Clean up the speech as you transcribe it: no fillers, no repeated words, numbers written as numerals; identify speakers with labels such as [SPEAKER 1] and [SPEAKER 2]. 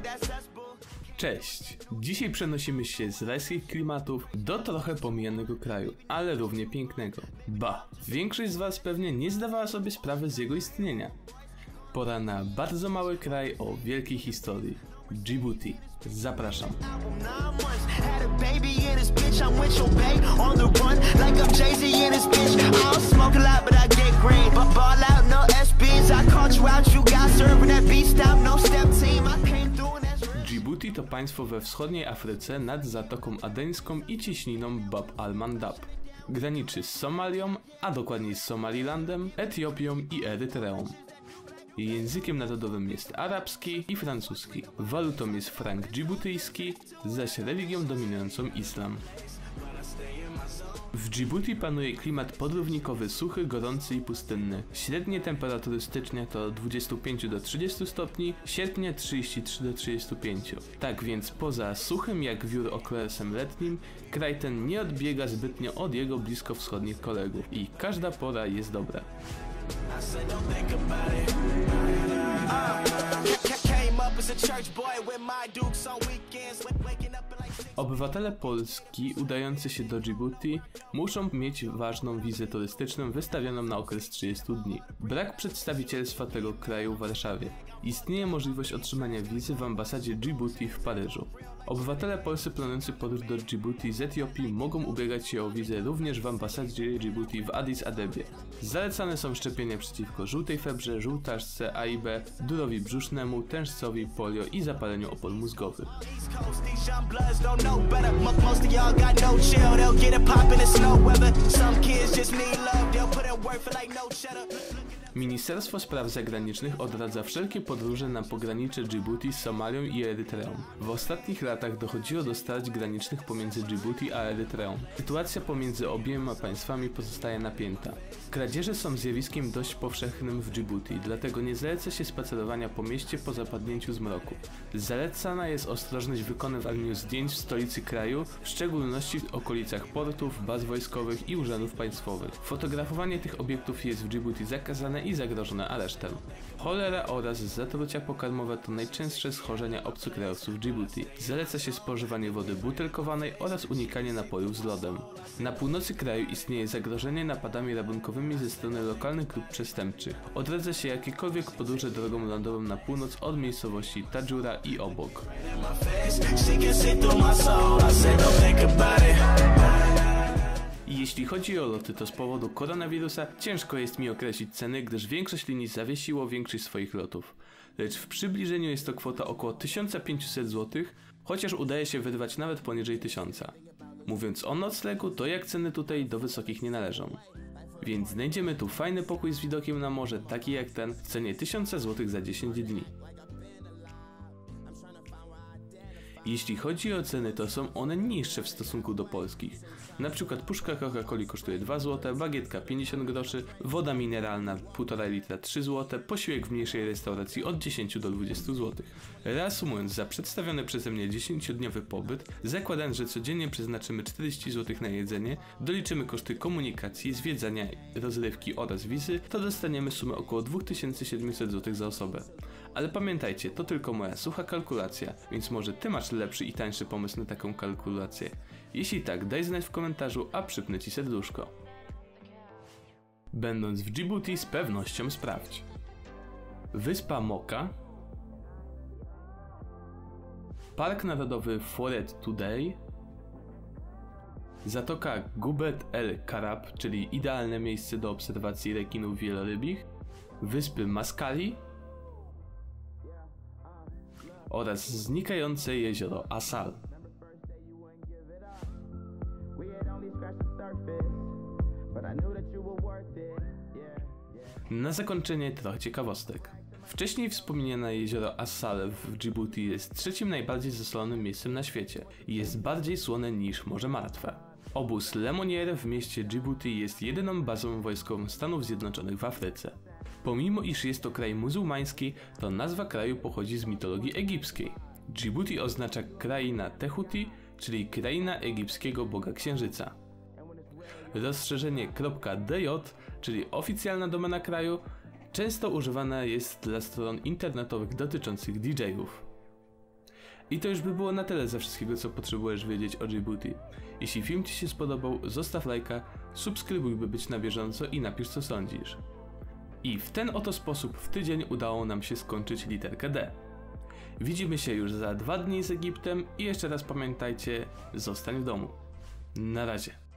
[SPEAKER 1] Cześć! Dzisiaj przenosimy się z rajskich klimatów do trochę pomijanego kraju, ale równie pięknego. Ba, większość z was pewnie nie zdawała sobie sprawy z jego istnienia. Pora na bardzo mały kraj o wielkiej historii. Djibouti. Zapraszam. Djibouti to państwo we wschodniej Afryce nad Zatoką Adeńską i cieśniną Bab al-Mandab. Graniczy z Somalią, a dokładniej z Somalilandem, Etiopią i Erytreą. Językiem narodowym jest arabski i francuski. Walutą jest frank dżibutyjski, zaś religią dominującą islam. W Djibouti panuje klimat podrównikowy, suchy, gorący i pustynny. Średnie temperatury stycznia to 25 do 30 stopni, sierpnia 33 do 35. Tak więc poza suchym jak wiór okresem letnim, kraj ten nie odbiega zbytnio od jego bliskowschodnich kolegów i każda pora jest dobra. Obywatele Polski udający się do Djibouti muszą mieć ważną wizę turystyczną wystawioną na okres 30 dni. Brak przedstawicielstwa tego kraju w Warszawie. Istnieje możliwość otrzymania wizy w ambasadzie Djibouti w Paryżu. Obywatele polscy planujący podróż do Djibouti z Etiopii mogą ubiegać się o wizę również w ambasadzie Djibouti w Addis Abebie. Zalecane są szczepienia przeciwko żółtej febrze, żółtaczce, AIB, durowi brzusznemu, tężcowi, polio i zapaleniu opon mózgowych. Ministerstwo Spraw Zagranicznych odradza wszelkie podróże na pogranicze Djibouti z Somalią i Erytreą. W ostatnich latach dochodziło do starć granicznych pomiędzy Djibouti a Erytreą. Sytuacja pomiędzy obiema państwami pozostaje napięta. Kradzieże są zjawiskiem dość powszechnym w Djibouti, dlatego nie zaleca się spacerowania po mieście po zapadnięciu zmroku. Zalecana jest ostrożność w wykonywaniu zdjęć w stolicy kraju, w szczególności w okolicach portów, baz wojskowych i urzędów państwowych. Fotografowanie tych obiektów jest w Djibouti zakazane i zagrożone aresztem. Cholera oraz zatrucia pokarmowe to najczęstsze schorzenia obcokrajowców Djibouti. Zaleca się spożywanie wody butelkowanej oraz unikanie napojów z lodem. Na północy kraju istnieje zagrożenie napadami rabunkowymi ze strony lokalnych grup przestępczych. Odradza się jakiekolwiek podróże drogą lądową na północ od miejscowości Tadżura i obok. Jeśli chodzi o loty, to z powodu koronawirusa ciężko jest mi określić ceny, gdyż większość linii zawiesiło większość swoich lotów. Lecz w przybliżeniu jest to kwota około 1500 zł, chociaż udaje się wyrwać nawet poniżej 1000. Mówiąc o noclegu, to jak ceny tutaj do wysokich nie należą. Więc znajdziemy tu fajny pokój z widokiem na morze, taki jak ten, w cenie 1000 zł za 10 dni. Jeśli chodzi o ceny, to są one niższe w stosunku do polskich. Na przykład puszka Coca-Coli kosztuje 2 zł, bagietka 50 groszy, woda mineralna 1,5 litra 3 zł, posiłek w mniejszej restauracji od 10 do 20 zł. Reasumując, za przedstawiony przeze mnie 10-dniowy pobyt, zakładając, że codziennie przeznaczymy 40 zł na jedzenie, doliczymy koszty komunikacji, zwiedzania, rozrywki oraz wizy, to dostaniemy sumę około 2700 zł za osobę. Ale pamiętajcie, to tylko moja sucha kalkulacja, więc może ty masz lepszy i tańszy pomysł na taką kalkulację. Jeśli tak, daj znać w komentarzu, a przypnę ci serduszko. Będąc w Djibouti, z pewnością sprawdź. Wyspa Moka, Park Narodowy Foret Today, Zatoka Gubet el Karab, czyli idealne miejsce do obserwacji rekinów wielorybich, Wyspy Maskali oraz znikające jezioro Asal. Na zakończenie trochę ciekawostek. Wcześniej wspomniane jezioro Assal w Djibouti jest trzecim najbardziej zasolonym miejscem na świecie i jest bardziej słone niż Morze Martwe. Obóz Le Monnier w mieście Djibouti jest jedyną bazą wojskową Stanów Zjednoczonych w Afryce. Pomimo iż jest to kraj muzułmański, to nazwa kraju pochodzi z mitologii egipskiej. Djibouti oznacza kraina Tehuti, czyli kraina egipskiego boga księżyca. Rozszerzenie .dj, czyli oficjalna domena kraju, często używana jest dla stron internetowych dotyczących DJ-ów. I to już by było na tyle ze wszystkiego, co potrzebujesz wiedzieć o Djibouti. Jeśli film Ci się spodobał, zostaw lajka, subskrybuj, by być na bieżąco i napisz, co sądzisz. I w ten oto sposób w tydzień udało nam się skończyć literkę D. Widzimy się już za 2 dni z Egiptem i jeszcze raz pamiętajcie, zostań w domu. Na razie.